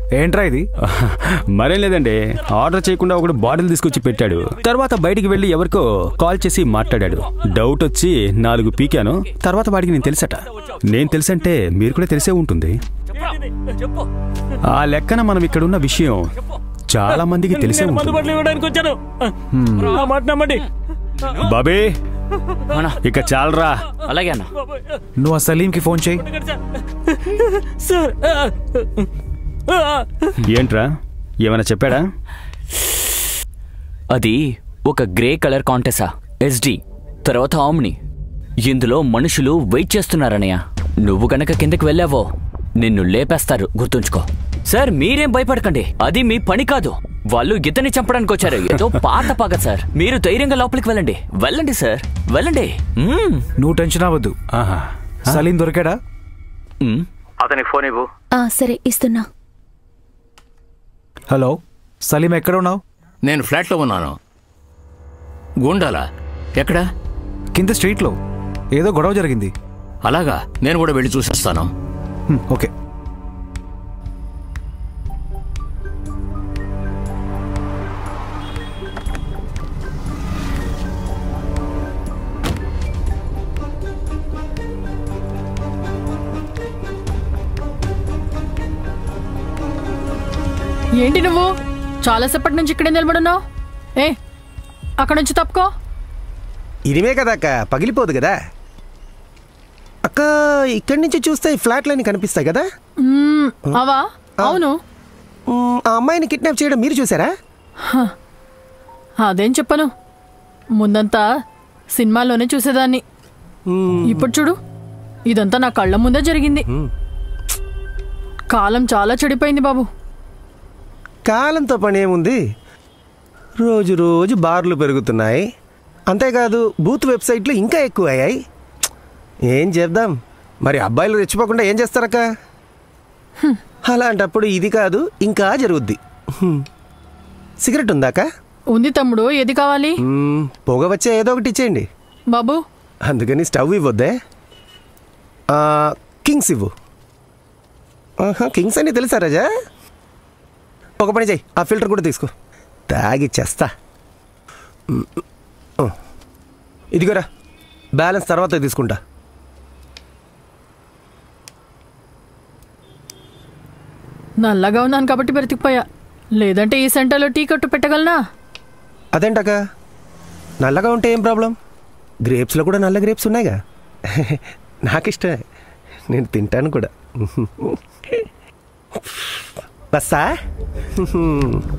ఏంట్రా ఇది? మరేం లేదండి, ఆర్డర్ చేయకుండా ఒకడు బాటిల్ తీసుకొచ్చి పెట్టాడు. తర్వాత బయటికి వెళ్ళి ఎవరికో కాల్ చేసి మాట్లాడాడు. డౌట్ వచ్చి 4 పీకాను. తర్వాత వాడికి నేను తెలుసట. నేను తెలుసంటే మీరు కూడా తెలిసే ఉంటుంది. ఆ లెక్కన మనం ఇక్కడున్న విషయం చాలా మందికి తెలిసే ఉంటుంది. బాబే ఇక చాలరా. అలాగే అన్న. నువ్వు ఆ సలీంకి ఫోన్ చేయి. ఏంట్రా ఏమైనా చెప్పాడా? అది ఒక గ్రే కలర్ కాంటెసా SD, తర్వాత ఆమ్ని. ఇందులో మనుషులు వెయిట్ చేస్తున్నారనయ్య. నువ్వు గనక కిందకి వెళ్ళావో నిన్ను లేపేస్తారు, గుర్తుంచుకో. సార్ మీరేం భయపడకండి, అది మీ పని కాదు. వాళ్ళు ఇతన్ని చంపడానికి వచ్చారు. ఏదో పాత పగ సార్. మీరు ధైర్యంగా లోపలికి వెళ్ళండి. వెళ్ళండి సార్, వెళ్ళండి. నువ్వు టెన్షన్ అవ్వద్దు. సలీం దొరికాడా? అతనికి ఫోన్ ఇవ్వు. సరే ఇస్తున్నా. హలో సలీం, ఎక్కడ ఉన్నావు? నేను ఫ్లాట్లో ఉన్నాను. గుండాలా? ఎక్కడా? కింద స్ట్రీట్లో ఏదో గొడవ జరిగింది. అలాగా, నేను కూడా వెళ్ళి చూసేస్తాను. ఓకే. ఏంటి నువ్వు చాలాసేపటి నుంచి ఇక్కడే నిలబడున్నావు? అక్కడ నుంచి తప్పుకో. ఇదిమే కదా అక్క, పగిలిపోదు కదా అక్క. ఇక్కడి నుంచి చూస్తే ఫ్లాట్లన్నీ కనిపిస్తాయి కదా. అవా? అవును. ఆ అమ్మాయిని కిడ్నాప్ చేయడం మీరు చూసారా? అదేం చెప్పను, ముందంతా సినిమాలోనే చూసేదాన్ని. ఇప్పుడు చూడు, ఇదంతా నా కళ్ళ ముందే జరిగింది. కాలం చాలా చెడిపోయింది బాబు. కాలంతో పని ఏముంది, రోజు రోజు బార్లు పెరుగుతున్నాయి. అంతేకాదు బూత్ వెబ్సైట్లు ఇంకా ఎక్కువ అయ్యాయి. ఏం చేద్దాం మరి, అబ్బాయిలు రెచ్చిపోకుండా ఏం చేస్తారక్క? అలాంటప్పుడు ఇది కాదు ఇంకా జరుగుద్ది. సిగరెట్ ఉందాక? ఉంది తమ్ముడు, ఏది కావాలి? పొగ వచ్చే ఏదో ఒకటి ఇచ్చేయండి బాబు. అందుకని స్టవ్ ఇవ్వద్దే, కింగ్స్ ఇవ్వు. కింగ్స్ అని తెలుసా రాజా? ఒక పని చెయ్యి, ఆ ఫిల్టర్ కూడా తీసుకో, తాగిచ్చేస్తా. ఇదిగోరా, బ్యాలెన్స్ తర్వాత తీసుకుంటా. నల్లగా ఉన్నాను కాబట్టి బ్రతికిపోయా, లేదంటే ఈ సెంటర్లో టీ కట్టు పెట్టగలనా? అదేంటక్క, నల్లగా ఉంటే ఏం ప్రాబ్లం? గ్రేప్స్లో కూడా నల్ల గ్రేప్స్ ఉన్నాయిగా. నాకు ఇష్టమే, నేను తింటాను కూడా. బస్సా